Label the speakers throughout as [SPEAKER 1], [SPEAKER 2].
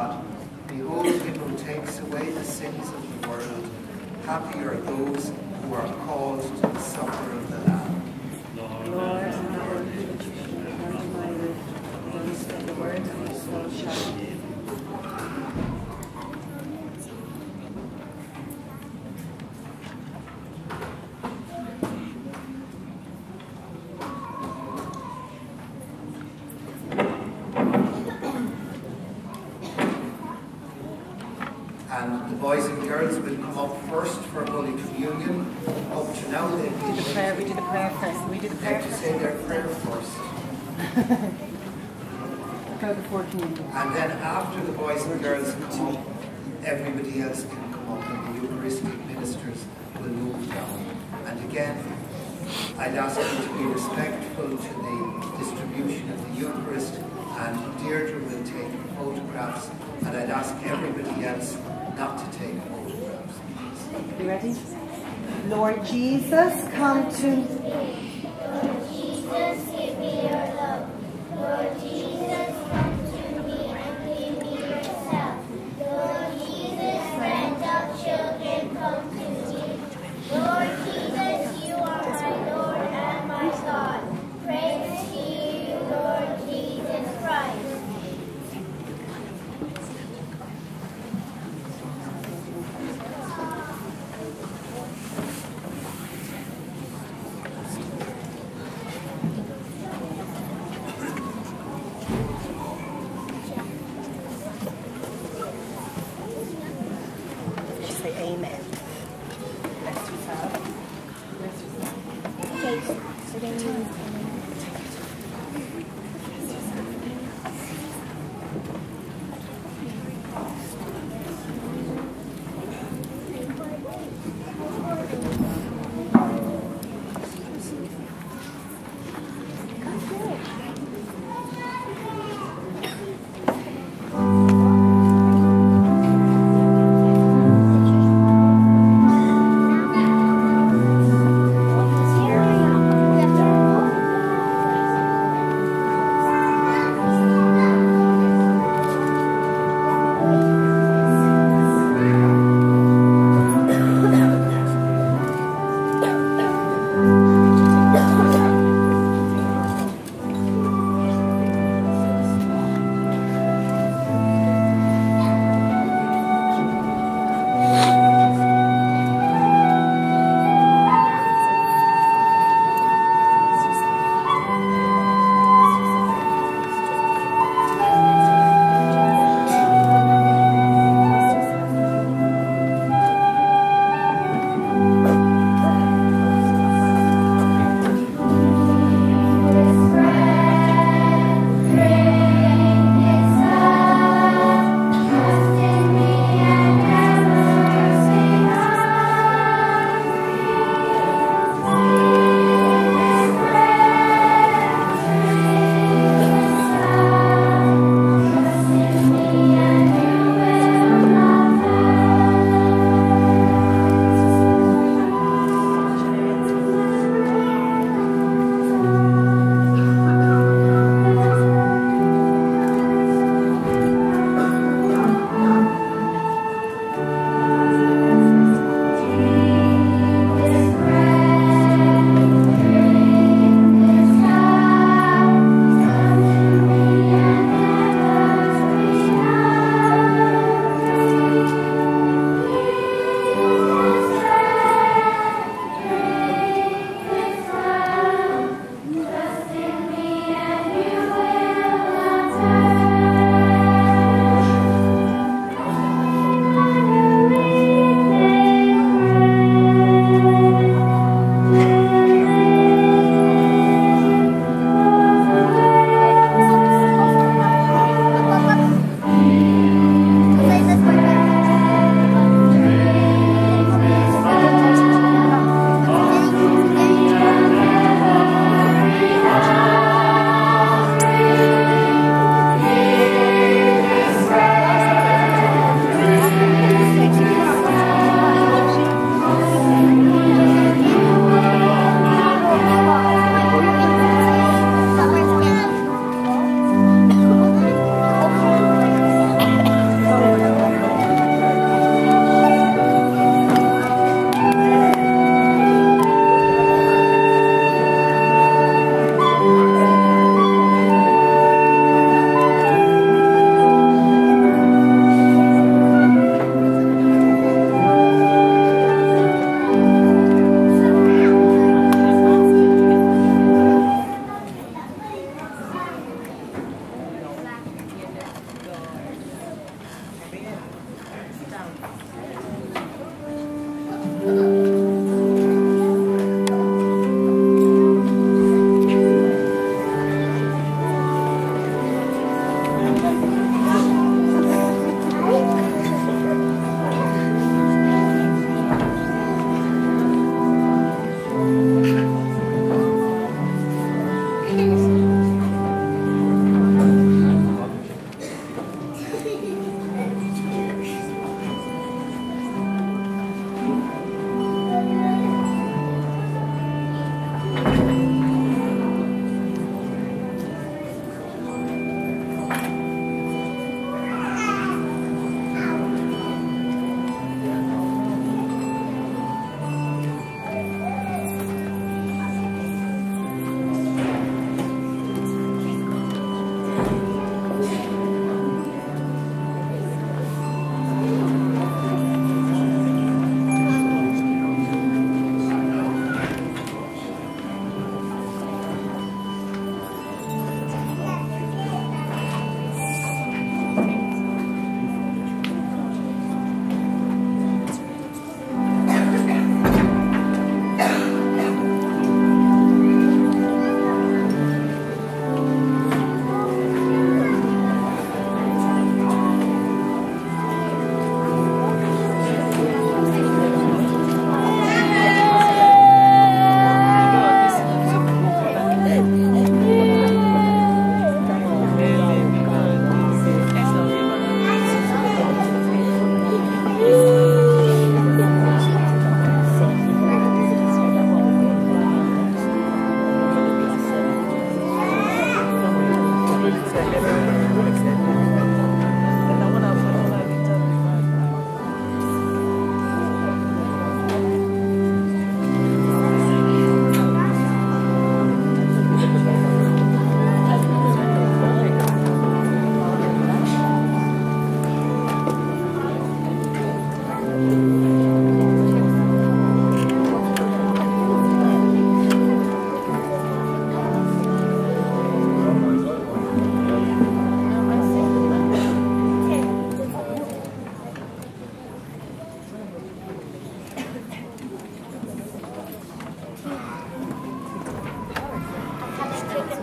[SPEAKER 1] God, behold him who takes away the sins of the world. Happy are those who are called to the supper of the Lamb.
[SPEAKER 2] Lord, and our my those of the word of his soul shall be.
[SPEAKER 1] And the boys and girls will come up first for Holy Communion. Up to now they've been
[SPEAKER 2] We do the prayer first. We do the
[SPEAKER 1] they
[SPEAKER 2] prayer
[SPEAKER 1] have to
[SPEAKER 2] first.
[SPEAKER 1] say their prayer first.
[SPEAKER 2] Go before communion.
[SPEAKER 1] And then after the boys and girls come up, everybody else can come up and the Eucharistic ministers will move down. And again, I'd ask you to be respectful to the distribution of the Eucharist, and Deirdre will take photographs, and I'd ask everybody else not to take photographs.
[SPEAKER 2] You ready? Lord Jesus, come to
[SPEAKER 3] me. Lord Jesus, give me your love. Lord Jesus, come to me and give me yourself. Lord Jesus, friend of children, come to me. Lord Jesus, you are my Lord and my God. Praise to you, Lord Jesus Christ.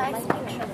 [SPEAKER 4] nice picture.